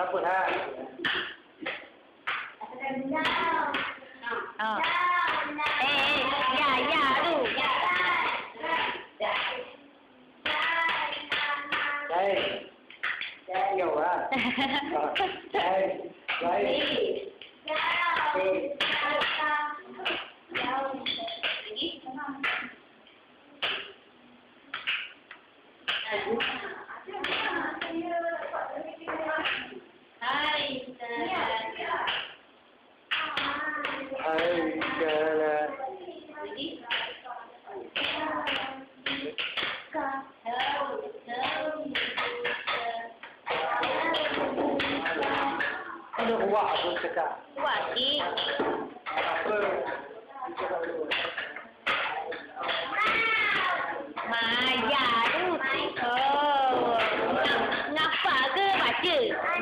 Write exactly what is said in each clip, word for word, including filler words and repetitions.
apa ha? Oh. Eh, eh, ya, ya tu. Đây. Nhiều quá. Đây. Đây. Hai. Hai, là ada buah pun cakap. Buat cik. Apa? Maya tu. Oh. Ngapa ke baca?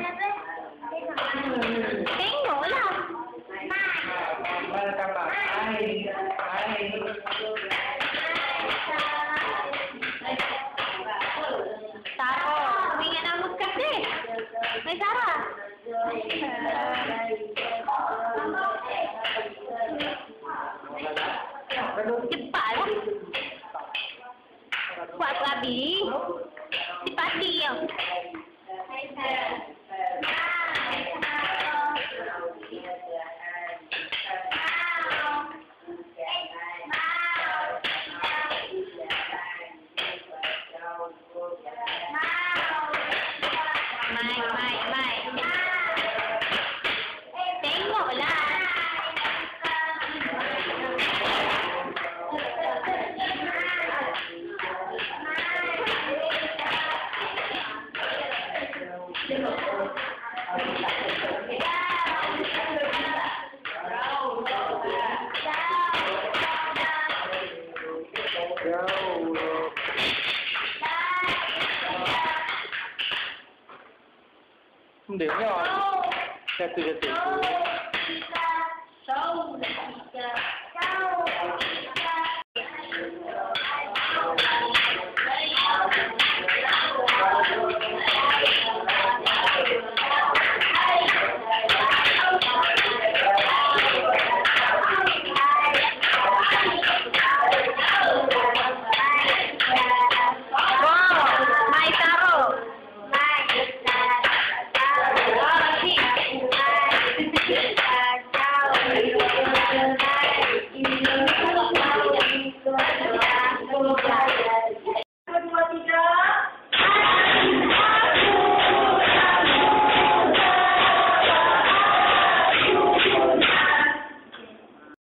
Tengoklah. Mana tambah? Hai, hai. Sarah, ingat nama bekas deh. Hai Sarah. Cepatlah. Buat kelabi. Cepat dia. Mai, mai, mai. Tengoklah. Không điểm rồi. Satu, satu. Sâu, sâu,